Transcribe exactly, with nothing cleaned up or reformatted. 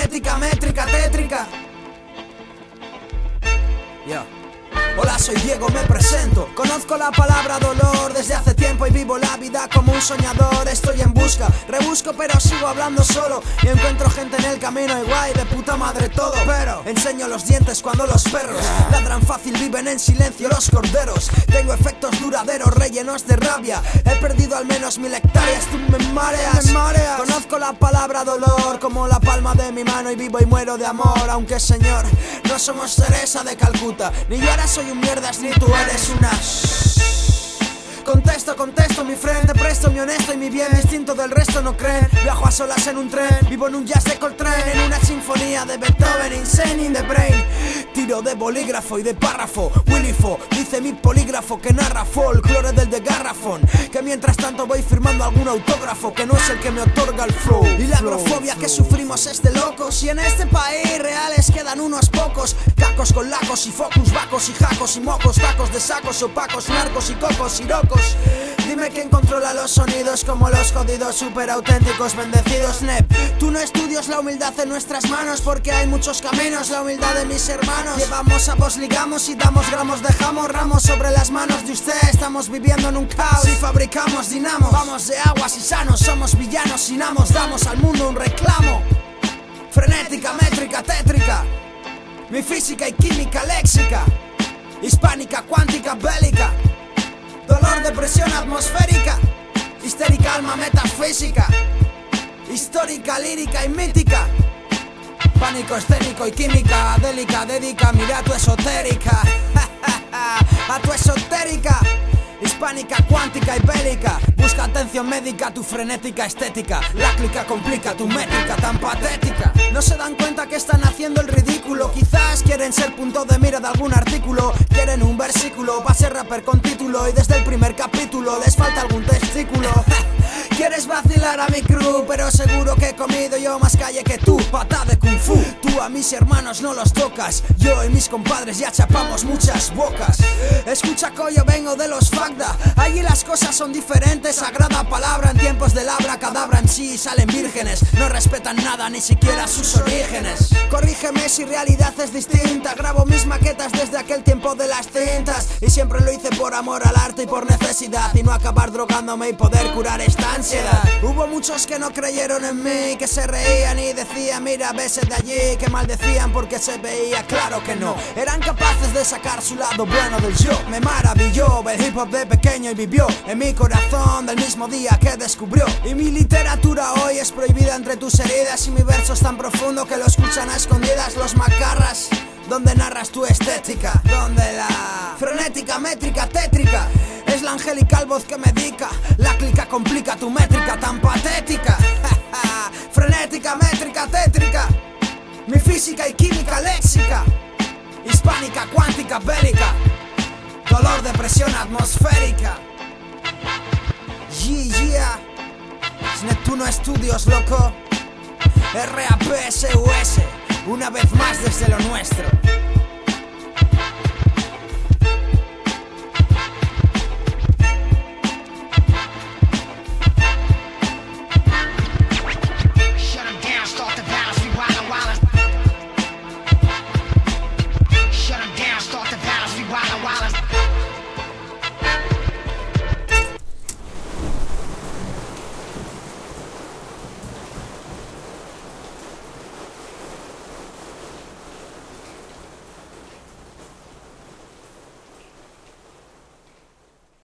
frenética, métrica, tétrica. Yo. Hola, soy Diego, me presento. Conozco la palabra dolor desde hace tiempo y vivo la vida como un soñador. Estoy en busca, rebusco pero sigo hablando solo. Y encuentro gente en el camino y guay, de puta madre todo. Pero enseño los dientes cuando los perros ladran fácil, viven en silencio los corderos. Tengo efectos duraderos, rellenos de rabia. He perdido al menos mil hectáreas, tú me mareas, me mareas. Conozco la palabra dolor como la palma de mi mano y vivo y muero de amor. Aunque señor, no somos Teresa de Calcuta, ni yo ahora soy un mierdas ni tú eres una. Contesto, contesto, mi frente presto, mi honesto y mi bien distinto del resto no creen. Viajo a solas en un tren, vivo en un jazz de Coltrane, en una sinfonía de Beethoven, insane in the brain. Tiro de bolígrafo y de párrafo, Willifo, dice mi polígrafo que narra folclore del de Garrafón. Que mientras tanto voy firmando algún autógrafo que no es el que me otorga el flow. Y la agrofobia que sufrimos es de locos, y en este país reales quedan unos pocos. Cacos con lacos y focus, vacos y jacos y mocos, tacos de sacos opacos, narcos y cocos y locos. Dime quién controla los sonidos como los jodidos super auténticos bendecidos Nep. Tú no estudias la humildad en nuestras manos porque hay muchos caminos, la humildad de mis hermanos. Llevamos a vos, ligamos y damos gramos, dejamos ramos sobre las manos de usted. Estamos viviendo en un caos y fabricamos dinamos. Vamos de aguas y sanos, somos villanos sin amos, damos al mundo un reclamo. Frenética, métrica, tétrica, mi física y química léxica, hispánica, cuántica, bélica. Dolor, depresión atmosférica, histérica, alma metafísica, histórica, lírica y mítica. Pánico escénico y química, délica, dedica, mira a tu esotérica, a tu esotérica. Hispánica, cuántica y bélica, busca atención médica, tu frenética estética. La clica complica tu métrica tan patética. No se dan cuenta que están haciendo el ridículo. Quizás quieren ser punto de mira de algún artículo. Quieren un versículo para ser rapper con título. Y desde el primer capítulo les falta algún testículo. Quieres vacilar a mi crew, pero seguro que he comido yo más calle que tú. Pata de kung fu, tú a mis hermanos no los tocas. Yo y mis compadres ya chapamos muchas bocas. Escucha coño, vengo de los Fagda. Allí las cosas son diferentes, sagrada palabra. En tiempos de labra, cadabra en sí salen vírgenes. No respetan nada, ni siquiera sus orígenes. Corrígeme si realidad es distinta. Grabo mis maquetas desde aquel tiempo de las cintas. Y siempre lo hice por amor al arte y por necesidad. Y no acabar drogándome y poder curar esta ansiedad. Hubo muchos que no creyeron en mí, que se reían y decían mira, vese de allí. Que maldecían porque se veía claro que no eran capaces de sacar su lado bueno del yo. Me maravilló el hip hop de pequeño y vivió en mi corazón del mismo día que descubrió. Y mi literatura hoy es prohibida entre tus heridas. Y mi verso es tan profundo que lo escuchan a escondidas los macarras. Donde narras tu estética, donde la frenética, métrica, tétrica es la angelical voz que me dedica. La clica complica tu métrica tan patética. Frenética, métrica, tétrica, mi física y química léxica, hispánica, cuántica, bélica. Dolor, depresión atmosférica. Yeah, yeah. Es Neptuno Estudios, loco. R A P S U S. Una vez más desde lo nuestro.